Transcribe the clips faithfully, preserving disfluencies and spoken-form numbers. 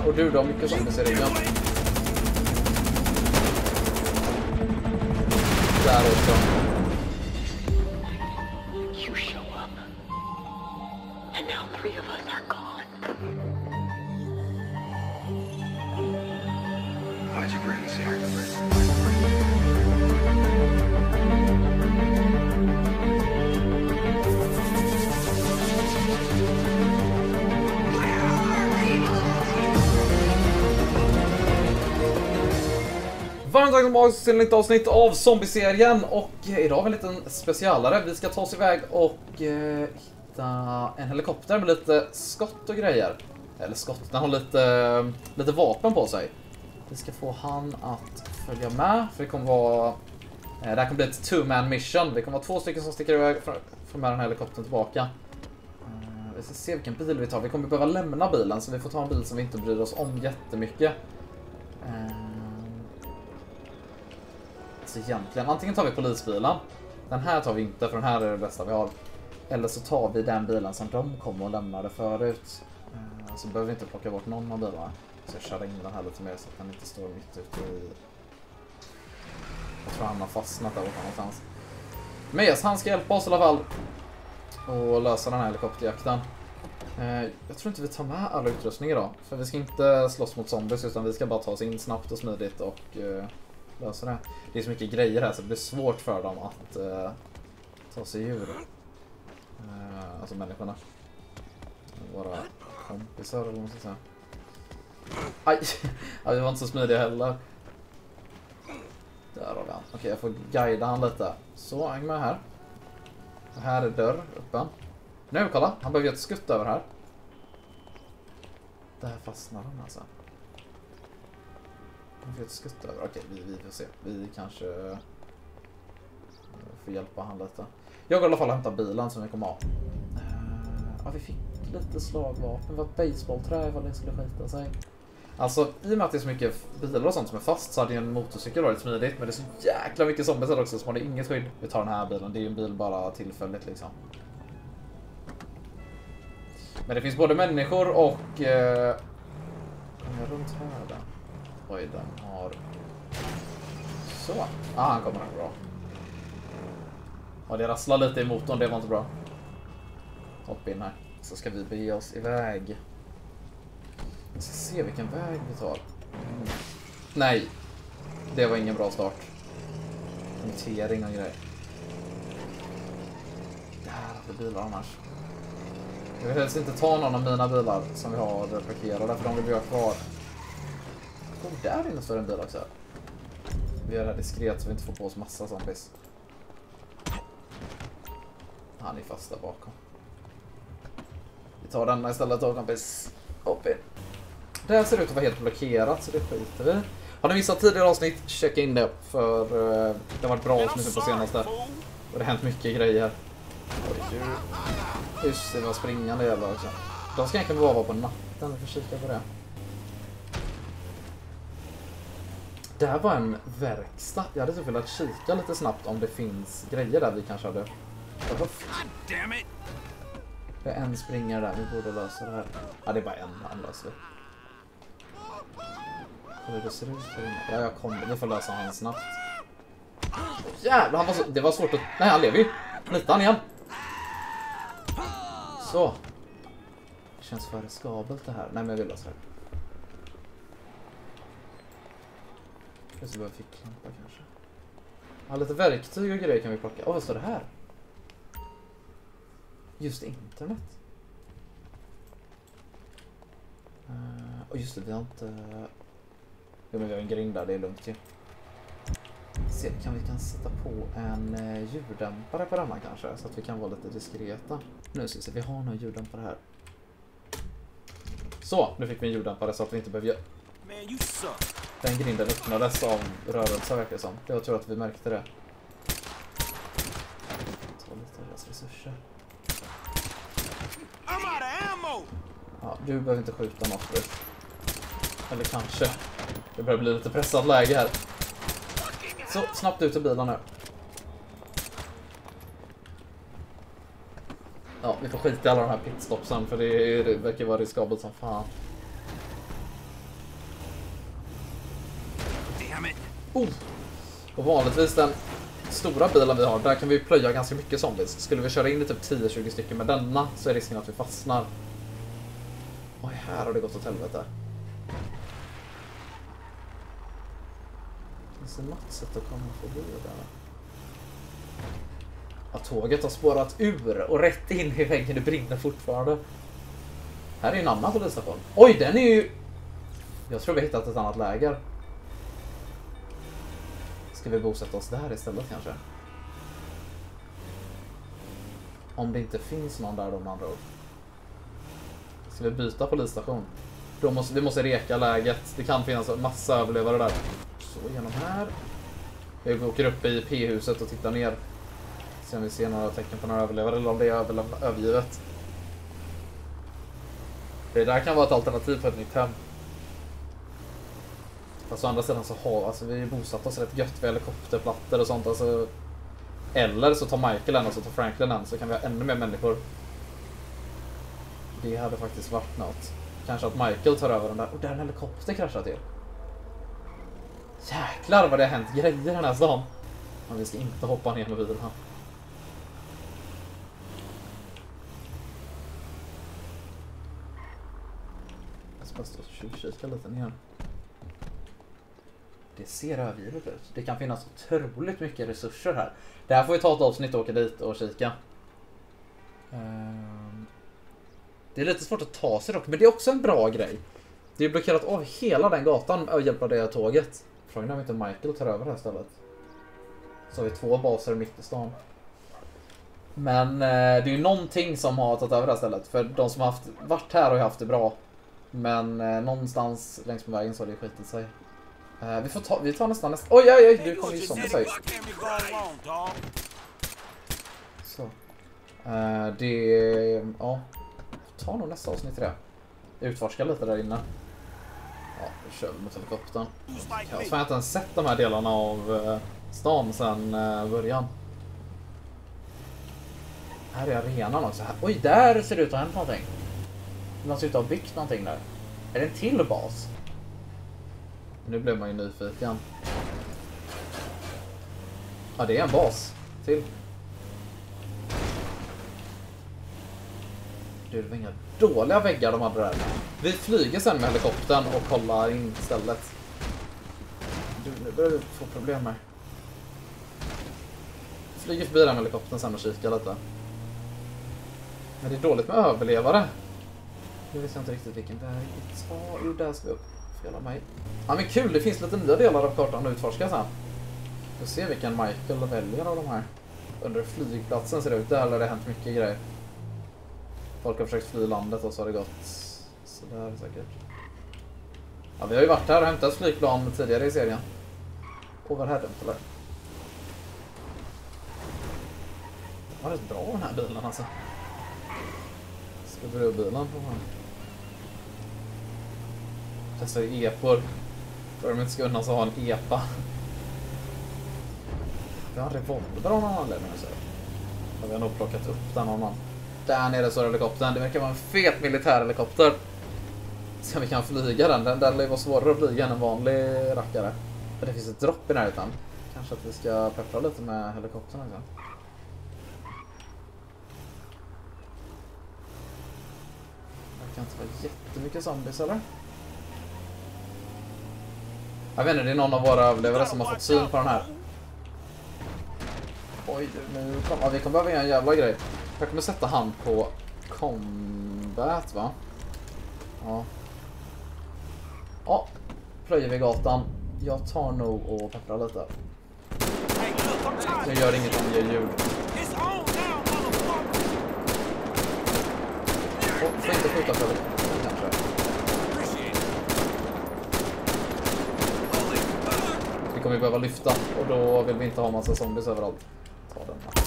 Och du då, mycket zombies i ryggen. Där också. You show up. And now three of us are gone. Why'd you bring us here? Varmt välkomna till ett nytt avsnitt av Zombie-serien. Och idag har vi en liten specialare. Vi ska ta oss iväg och eh, hitta en helikopter med lite skott och grejer. Eller skott, den har lite, lite vapen på sig. Vi ska få han att följa med. För det kommer vara eh, det här kommer bli ett two-man mission. Det kommer vara två stycken som sticker iväg för, för med den här helikoptern tillbaka. eh, Vi ska se vilken bil vi tar. Vi kommer behöva lämna bilen, så vi får ta en bil som vi inte bryr oss om jättemycket. eh, Så egentligen, antingen tar vi polisbilen. Den här tar vi inte, för den här är det bästa vi har. Eller så tar vi den bilen som de kommer och lämnade förut. uh, Så behöver vi inte plocka bort någon av bilarna. Så jag kör in den här lite mer så att den inte står mitt ute i... Jag tror han har fastnat där borta någonstans. Men yes, han ska hjälpa oss i alla fall och lösa den här helikopterjakten. uh, Jag tror inte vi tar med alla utrustning idag, för vi ska inte slåss mot zombies, utan vi ska bara ta oss in snabbt och smidigt och... Uh, lösa det. Det är så mycket grejer här så det blir svårt för dem att uh, ta sig ur. Uh, alltså människorna. Våra kompisar eller vad man ska säga. Aj! Ja, vi var inte så smidiga heller. Där har vi han. Okej, jag får guida han lite. Så, häng med här. Och här är dörr öppen. Nu, kolla! Han behöver ett skutt över här. Där fastnar han alltså. Han får ett skutt över. Okej, vi, vi får se. Vi kanske får hjälpa han lite. Jag går i alla fall och hämtar bilen som vi kommer ha. Uh, ja, vi fick lite slagvapen. Vad baseballträ ifall det skulle skita sig. Alltså, i och med att det är så mycket bilar och sånt som är fast så hade en motorcykel varit smidigt. Men det är så jäkla mycket zombies här också så man har inget skydd. Vi tar den här bilen. Det är ju en bil bara tillfälligt liksom. Men det finns både människor och... Uh, kommer jag runt här där? Oj, den har... Så. Ah, han kommer här bra. Och det rasslar lite i motorn, det var inte bra. Hopp in här. Så ska vi bege oss iväg. Vi ska se vilken väg vi tar. Mm. Nej. Det var ingen bra start. Notering och grejer. Där har vi bilar annars. Jag vill helst inte ta någon av mina bilar som vi har parkerade, för de vill vi ha kvar. Oh, där inne står en bil också. Vi gör det här diskret så vi inte får på oss massa zombies. Han är fast där bakom. Vi tar den istället då, kompis. Hopp in. Det här ser ut att vara helt blockerat, så det skiter vi. Har ni missat tidigare avsnitt, checka in det. För uh, det har varit bra avsnitt på senaste. Och det har hänt mycket grejer. Oj, just det, var springande jävlar också. De ska egentligen bara vara på natten, vi får kika på det. Det här var en verkstad. Jag hade så velat kika lite snabbt om det finns grejer där vi kanske hade behövt. Det är en springare där, vi borde lösa det här. Ja, det är bara en, han löser vi. Hur det ser ut för inne. Ja, jag kommer. Vi får lösa han snabbt. Jävlar, han var så... det var svårt att... Nej, han lever ju. Nita han igen. Så. Det känns för riskabelt det här. Nej, men jag vill lösa det. Jag ska bara ficklampa kanske. Ja, lite verktyg och grejer kan vi plocka. Åh, vad står det här? Just internet. Uh, och just det, vi har inte... Jo, men vi har en grind där, det är lugnt ju. Se, kan vi kan sätta på en uh, ljuddämpare på denna kanske, så att vi kan vara lite diskreta. Nu ska vi se, vi har någon ljuddämpare här. Så, nu fick vi en ljuddämpare så att vi inte behöver göra... Den grinden öppnades av rörelse verkar det som. Det var tur att vi märkte det. Ta lite av deras resurser. Ja, du behöver inte skjuta något förut. Eller kanske. Det börjar bli lite pressat läge här. Så, snabbt ut ur bilen nu. Ja, vi får skita i alla de här pitstopsen för det, är, det verkar vara riskabelt som fan. Oh. Och vanligtvis den stora bilen vi har, där kan vi plöja ganska mycket zombies. Skulle vi köra in i typ tio tjugo stycken med denna så är risken att vi fastnar. Oj, här har det gått åt helvete. Finns det något sätt att komma förbi där? Ja, tåget har spårat ur och rätt in i väggen, det brinner fortfarande. Här är en annan polisstation. Oj, den är ju... Jag tror vi har hittat ett annat läger. Ska vi bosätta oss där istället kanske? Om det inte finns någon där, de andra ord. Ska vi byta polisstation? Då måste, vi måste reka läget. Det kan finnas en massa överlevare där. Så genom här. Vi åker upp i P-huset och tittar ner. Se om vi ser några tecken på några överlevare eller om det är övergivet. Det där kan vara ett alternativ för ett nytt hem. Fast å andra sidan så har alltså, vi bosatt oss rätt gött med helikopterplattor och sånt. Alltså, eller så tar Michael en och så tar Franklin en, så kan vi ha ännu mer människor. Det hade faktiskt varit något. Kanske att Michael tar över den där. Och där en helikopter kraschar till. Jäklar vad det har hänt grejer i den här stan. Men vi ska inte hoppa ner med bilen här. Jag ska bara stå och kika lite ner. Det ser övergivet ut. Det kan finnas otroligt mycket resurser här. Det här får vi ta ett avsnitt och åka dit och kika. Det är lite svårt att ta sig dock, men det är också en bra grej. Det är blockerat av hela den gatan med hjälp av det tåget. Frågan är om inte Michael tar över det här stället. Så har vi två baser mitt i stan. Men eh, det är ju någonting som har tagit över det här stället. För de som har haft, varit här har ju haft det bra. Men eh, någonstans längs med vägen så har det skitit sig. Eh, vi får ta, vi tar nästan nästan... Oj, oj, oj, du kommer ju som sig. Så. Eh, det... Ja. Ta nog nästa avsnitt i det. Utforska lite där inne. Ja, vi kör mot helikoptern. Jag har fan inte ens sett de här delarna av eh, stan sedan eh, början. Här är arenan också. Här. Oj, där ser det ut att ha hänt någonting. Man ser ut att ha byggt någonting där. Är det en till bas? Nu blev man ju nyfiken. Ja, det är en bas till. Det var inga dåliga väggar de hade där. Vi flyger sen med helikoptern och kollar in stället. Du, nu börjar vi få problem med. Flyger förbi den helikoptern sen och kikar lite. Men det är dåligt med överlevare. Nu vet jag inte riktigt vilken väg vi tar. Jo, där ska vi upp. Fela mig. Ja, men kul. Det finns lite nya delar av kartan att utforska sen. Vi får se vilken Michael väljer av de här. Under flygplatsen ser det ut. Där har det hänt mycket grejer. Folk har försökt fly landet och så har det gått så där säkert. Ja, vi har ju varit här och hämtat flygplan tidigare i serien. Overheaden eller? Det var rätt bra den här bilen alltså. Ska vi börja bilen på honom? Testa i epor. För de inte ska unna så ha en epa. Vi har en revolver av någon anledning så. Vi har nog plockat upp den av någon. Där nere så är helikoptern. Det verkar vara en fet militärhelikopter. Så vi kan flyga den. Den där lär vara svårare att flyga än en vanlig rackare. Men det finns ett dropp i närheten. Kanske att vi ska peppra lite med helikoptern också. Det kan inte vara jättemycket zombies eller? Jag vet inte, det är någon av våra överlevare som har fått syn på den här. Oj, nu kommer ja, vi kommer behöva en jävla grej. Jag kommer sätta han på combat, va? Ja. Ja, plöjer vi gatan. Jag tar nog och pepprar lite. Jag gör inget om det ger ljud. Oh, får inte skjuta för det, kanske. Vi kommer behöva lyfta och då vill vi inte ha massa zombies överallt. Ta den här.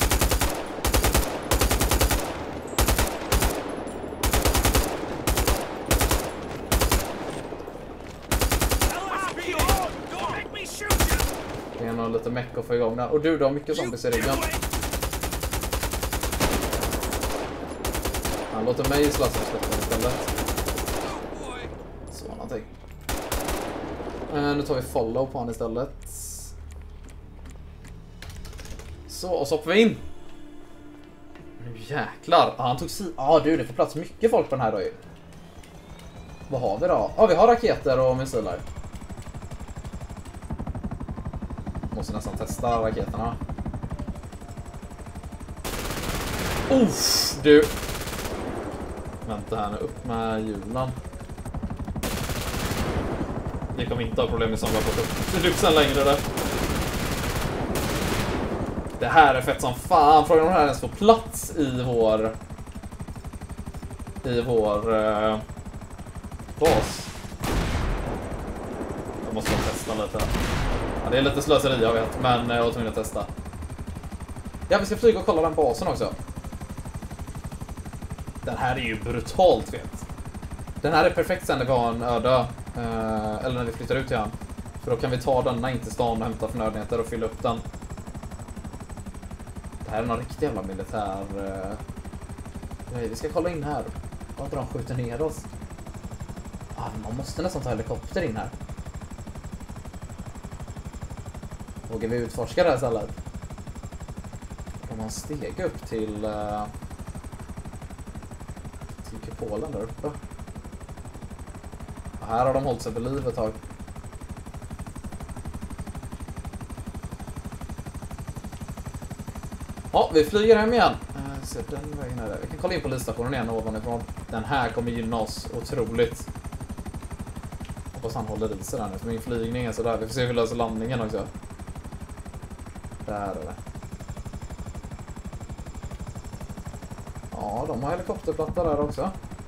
Det är nog lite meck att få igång den. Och du, du har mycket zombies i ryggen. Han låter mig slåss med släppen istället. Så någonting. Uh, nu tar vi follow på han istället. Så, och så hoppar vi in. Nu jäklar. Ah, han tog si... Ja ah, du, det får plats mycket folk på den här då ju. Vad har vi då? Ja, ah, vi har raketer och missiler. Måste nästan testa raketerna. Uff, du. Vänta här nu, upp med hjulen. Vi kommer inte ha problem med samla på deluxen längre där. Det här är fett som fan. Frågan om det här ens får plats i vår i vår uh, bas. Jag måste testa lite. Ja, det är lite slöseri jag vet, men jag var tvungen att testa. Ja, vi ska flyga och kolla den basen också. Den här är ju brutalt fet. Den här är perfekt sen när vi har en öde. Uh, eller när vi flyttar ut igen. För då kan vi ta denna in till stan och hämta förnödenheter och fylla upp den. Det här är någon riktig jävla militär... Uh... Nej, vi ska kolla in här. Vad de skjuter ner oss. Ah, man måste nästan ta helikopter in här. Vågar vi utforska det här stället? Kan man stega upp till... Uh... till kupolen där uppe. Och här har de hållit sig vid liv ett tag. Ja, vi flyger hem igen. Uh, se den vägen är det. Vi kan kolla in polisstationen igen ovanifrån. Den här kommer gynna oss otroligt. Hoppas han håller i sig där nu. För min flygning är sådär. Vi får se hur vi löser landningen också. Där är det. Ja, de har helikopterplatta där också.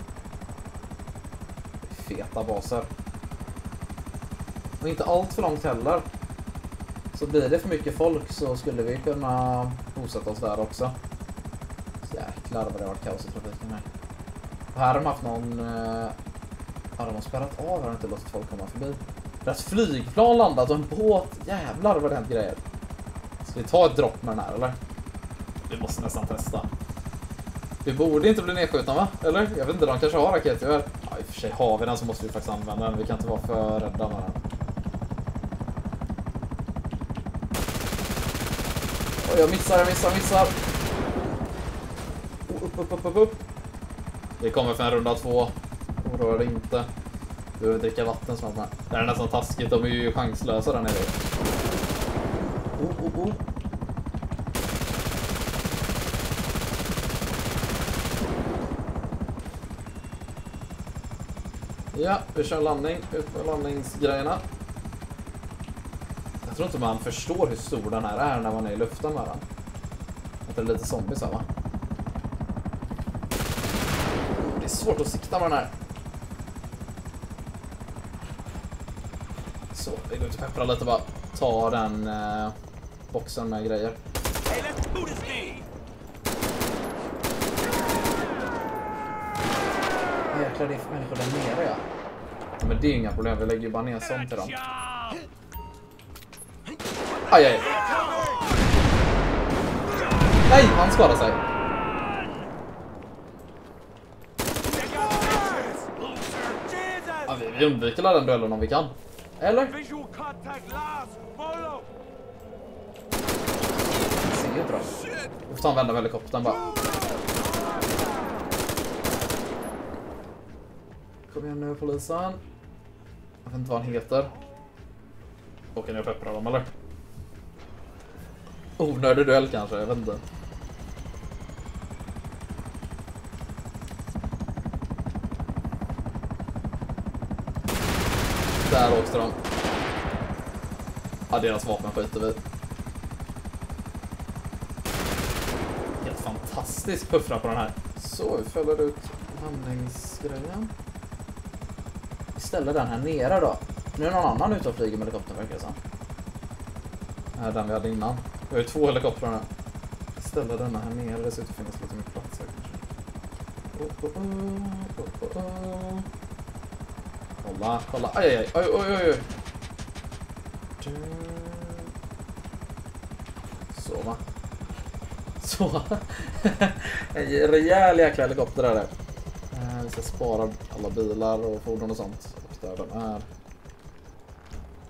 Feta baser. Och inte allt för långt heller. Så blir det för mycket folk så skulle vi kunna bosätta oss där också. Jäklar vad det har varit kaos i trafiken här. Och här har de haft någon... Ja, de har spärrat av här och inte låtit folk komma förbi. Deras flygplan landat och en båt. Jävlar vad det hänt grejer. Ska vi ta ett dropp med den här eller? Vi måste nästan testa. Vi borde inte bli nedskjutna va? Eller? Jag vet inte, de kanske har raketgevär. Ja, i och för sig har vi den så måste vi faktiskt använda den. Vi kan inte vara för rädda med den. Oj, jag missar, jag missar, jag missar. Oh, upp, upp, upp, upp, upp. Vi kommer för en runda två. Oroa dig inte. Du behöver dricka vatten snart med. Det här är nästan taskigt, de är ju chanslösa där nere. Oh, oh, oh. Ja, vi kör landning. Ut med landningsgrejerna. Jag tror inte man förstår hur stor den här är när man är i luften med den. Det är lite zombies här va? Det är svårt att sikta med den här. Så, vi går ut och peppra lite bara. Ta den eh, boxen med grejer. Jäklar, det är för människor där nere ja. Ja, men det är inga problem, vi lägger ju bara ner sånt till dem. Aj, aj. Nej, han skadar sig. Ja, vi, vi undviker den duellen om vi kan. Eller? Ser inte bra. Vi får ta en vända med helikoptern bara. Kom igen nu polisen. Jag vet inte vad han heter. Och kan jag peppra dem eller? Onödig duell kanske, jag vet inte. Där åkte de. Ja, deras vapen skjuter vi. Helt fantastisk puffra på den här. Så, vi fäller ut landningsgrejen. Vi ställer den här nere då. Nu är någon annan ute och flyger med helikoptern verkar det som. Här är den vi hade innan. Vi har ju två helikoptrar nu. Ställer denna här nere. Det ser ut att finnas lite mycket plats här kanske. Oh, oh, oh, oh, oh. Kolla, kolla. Aj, aj, aj, oj, oj, oj. Så va. Så. En rejäl jäkla helikopter där. där. Vi ska spara alla bilar och fordon och sånt. Och där den är.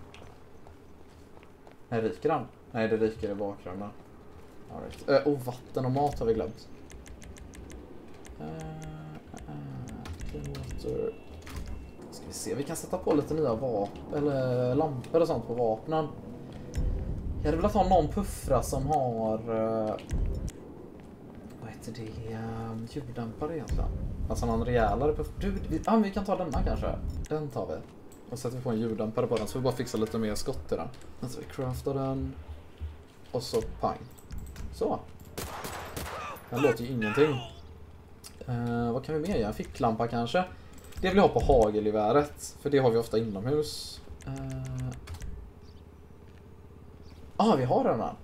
Nej, ryker den? Nej, det ryker i bakgrunden. All right. Äh, oh, vatten och mat har vi glömt. Uh, uh, water. Ska vi se, vi kan sätta på lite nya vapen eller lampor och sånt på vapnen. Jag hade velat ha någon puffra som har uh, vad heter det? Um, ljuddämpare egentligen. Alltså någon rejälare puff. Du, vi, ah, vi kan ta denna kanske. Den tar vi. Och sätter vi på en ljuddämpare på den så vi bara fixar lite mer skott i den. Alltså vi craftar den. Och så pang. Så. Den låter ju ingenting. Uh, vad kan vi mer göra? En ficklampa kanske. Det vill jag ha på hagelgeväret. För det har vi ofta inomhus. Uh... Ah, vi har den här.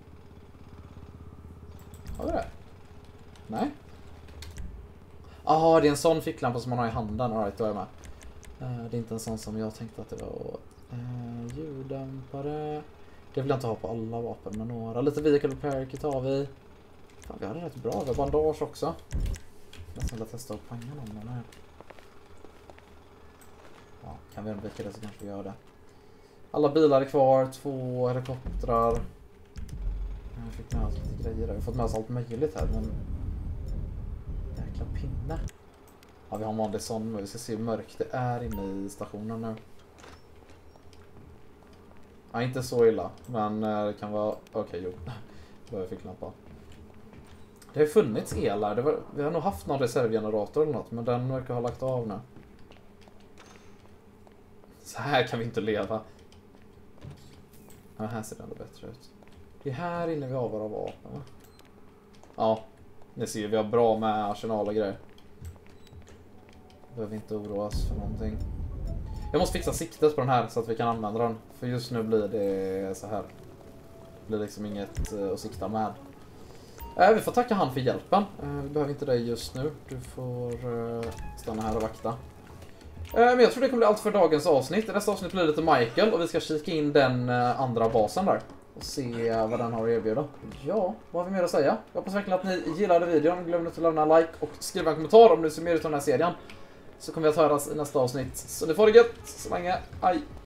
Har vi det? Nej. Ah, det är en sån ficklampa som man har i handen. All right, då är jag med. Uh, det är inte en sån som jag tänkte att det var. Uh, ljuddämpare. Det vill jag inte ha på alla vapen, men några. Lite vehicle repair kit har vi. Fan, vi har det rätt bra. Vi har bandage också. Jag ska testa att panga någon här. Ja, kan vi undvika det så kanske vi gör det. Alla bilar är kvar. Två helikoptrar. Jag fick med oss lite grejer där. Vi har fått med oss allt möjligt här, men... Jäkla pinne. Ja, vi har en vanlig sån, men vi ska se hur mörkt det är inne i stationen nu. Ja, inte så illa, men det kan vara... Okej, okay, jo. Då jag fick lampa. Det har funnits el här. Det var... Vi har nog haft någon reservgenerator eller något, men den verkar ha lagt av nu. Så här kan vi inte leva. Ja, här ser det ändå bättre ut. Det är här inne vi har våra vapen, va? Ja, ni ser vi har bra med arsenal och grejer. Behöver inte oroa oss för någonting. Jag måste fixa siktet på den här så att vi kan använda den. För just nu blir det så här. Det blir liksom inget uh, att sikta med. Äh, vi får tacka han för hjälpen. Uh, vi behöver inte dig just nu. Du får uh, stanna här och vakta. Uh, men jag tror det kommer bli allt för dagens avsnitt. I nästa avsnitt blir det lite Michael. Och vi ska kika in den uh, andra basen där. Och se uh, vad den har att erbjuda. Ja, vad har vi mer att säga? Jag hoppas verkligen att ni gillade videon. Glöm inte att lämna like och skriva en kommentar om ni ser mer ut av den här serien. Så kommer vi att höras i nästa avsnitt. Så ni får det gött så länge. Hej!